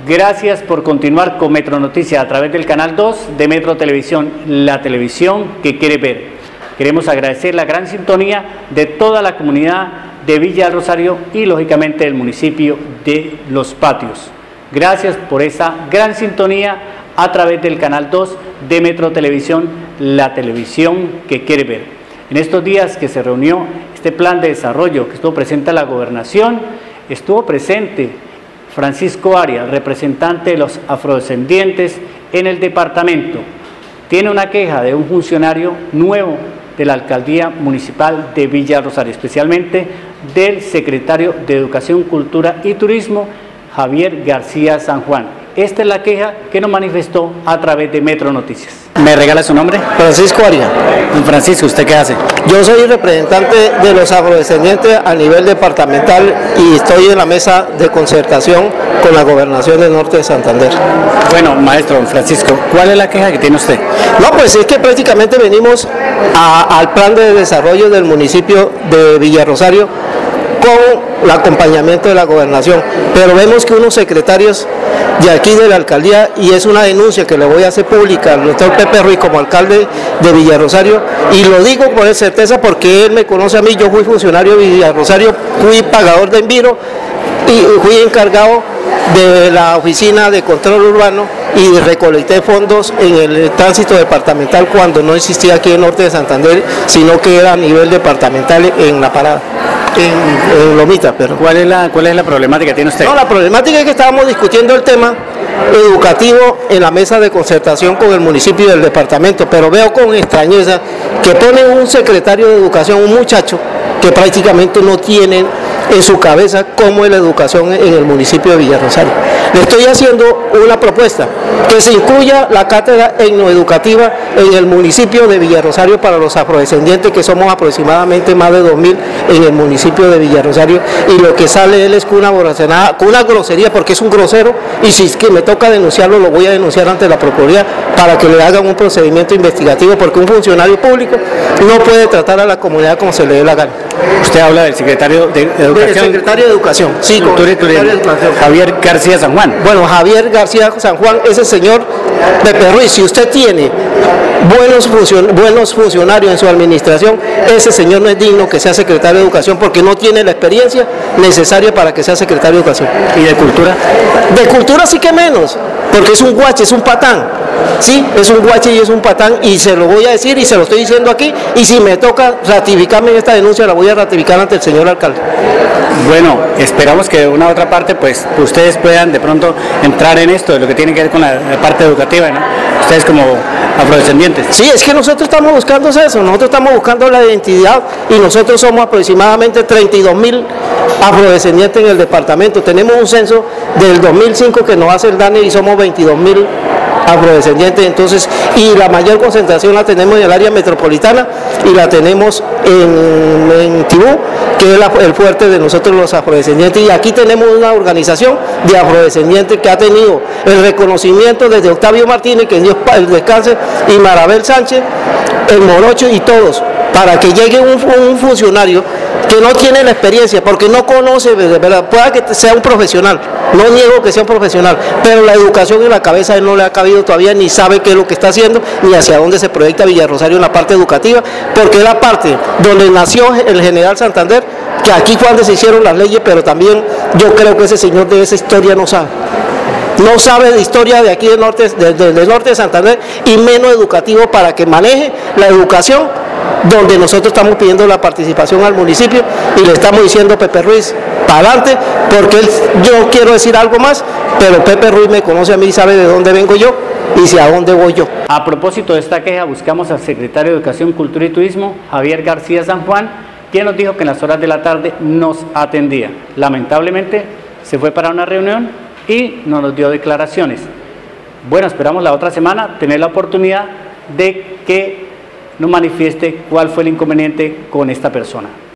Gracias por continuar con Metro Noticias a través del canal 2 de Metro Televisión, la televisión que quiere ver. Queremos agradecer la gran sintonía de toda la comunidad de Villa del Rosario y lógicamente del municipio de Los Patios. Gracias por esa gran sintonía a través del canal 2 de Metro Televisión, la televisión que quiere ver. En estos días que se reunió este plan de desarrollo, que estuvo presente la gobernación, estuvo presente Francisco Arias, representante de los afrodescendientes en el departamento. Tiene una queja de un funcionario nuevo de la Alcaldía Municipal de Villa Rosario, especialmente del secretario de Educación, Cultura y Turismo, Javier García San Juan. Esta es la queja que nos manifestó a través de Metro Noticias. ¿Me regala su nombre? Francisco Arias. Don Francisco, ¿usted qué hace? Yo soy representante de los afrodescendientes a nivel departamental y estoy en la mesa de concertación con la Gobernación del Norte de Santander. Bueno, maestro don Francisco, ¿cuál es la queja que tiene usted? No, pues es que prácticamente venimos al plan de desarrollo del municipio de Villarrosario con el acompañamiento de la gobernación, pero vemos que unos secretarios de aquí de la alcaldía, y es una denuncia que le voy a hacer pública al doctor Pepe Ruiz como alcalde de Villarrosario, y lo digo con certeza porque él me conoce a mí. Yo fui funcionario de Villarrosario, fui pagador de enviro y fui encargado de la oficina de control urbano y recolecté fondos en el tránsito departamental cuando no existía aquí en Norte de Santander, sino que era a nivel departamental en la parada. En Lomita, pero ¿Cuál es la problemática que tiene usted? No, la problemática es que estábamos discutiendo el tema educativo en la mesa de concertación con el municipio y el departamento, pero veo con extrañeza que ponen un secretario de educación, un muchacho que prácticamente no tiene en su cabeza cómo es la educación en el municipio de Villarrosario. Le estoy haciendo una propuesta, que se incluya la cátedra etnoeducativa en el municipio de Villarrosario para los afrodescendientes, que somos aproximadamente más de 2000 en el municipio de Villarrosario, y lo que sale él es con una grosería, porque es un grosero, y si es que me toca denunciarlo, lo voy a denunciar ante la Procuraduría para que le hagan un procedimiento investigativo, porque un funcionario público no puede tratar a la comunidad como se le dé la gana. Usted habla del secretario de Educación. El secretario de Educación, sí, Javier García San Juan. Bueno, Javier García San Juan es el señor Pepe Ruiz. Si usted tiene buenos funcionarios en su administración, ese señor no es digno que sea secretario de Educación porque no tiene la experiencia necesaria para que sea secretario de Educación. ¿Y de Cultura? De Cultura sí que menos, porque es un guache, es un patán. Sí, es un guache y es un patán, y se lo voy a decir y se lo estoy diciendo aquí, y si me toca ratificarme en esta denuncia, la voy a ratificar ante el señor alcalde. Bueno, esperamos que de una u otra parte pues ustedes puedan de pronto entrar en esto de lo que tiene que ver con la parte educativa, ¿no? Ustedes como afrodescendientes. Sí, es que nosotros estamos buscando eso, nosotros estamos buscando la identidad, y nosotros somos aproximadamente 32.000 afrodescendientes en el departamento. Tenemos un censo del 2005 que nos hace el DANE y somos 22.000 afrodescendientes, entonces, y la mayor concentración la tenemos en el área metropolitana y la tenemos en Tibú, que es el fuerte de nosotros los afrodescendientes, y aquí tenemos una organización de afrodescendientes que ha tenido el reconocimiento desde Octavio Martínez, que Dios descanse, y Marabel Sánchez, el Morocho y todos, para que llegue un funcionario que no tiene la experiencia, porque no conoce, ¿verdad? Pueda que sea un profesional, no niego que sea un profesional, pero la educación en la cabeza a él no le ha cabido todavía, ni sabe qué es lo que está haciendo, ni hacia dónde se proyecta Villarrosario en la parte educativa, porque es la parte donde nació el general Santander, que aquí fue donde se hicieron las leyes, pero también yo creo que ese señor de esa historia no sabe. No sabe de historia de aquí del norte de Santander, y menos educativo para que maneje la educación, donde nosotros estamos pidiendo la participación al municipio y le estamos diciendo, Pepe Ruiz, para adelante, porque yo quiero decir algo más, pero Pepe Ruiz me conoce a mí y sabe de dónde vengo yo y hacia dónde voy yo. A propósito de esta queja, buscamos al secretario de Educación, Cultura y Turismo, Javier García San Juan, quien nos dijo que en las horas de la tarde nos atendía. Lamentablemente se fue para una reunión y no nos dio declaraciones. Bueno, esperamos la otra semana tener la oportunidad de que nos manifieste cuál fue el inconveniente con esta persona.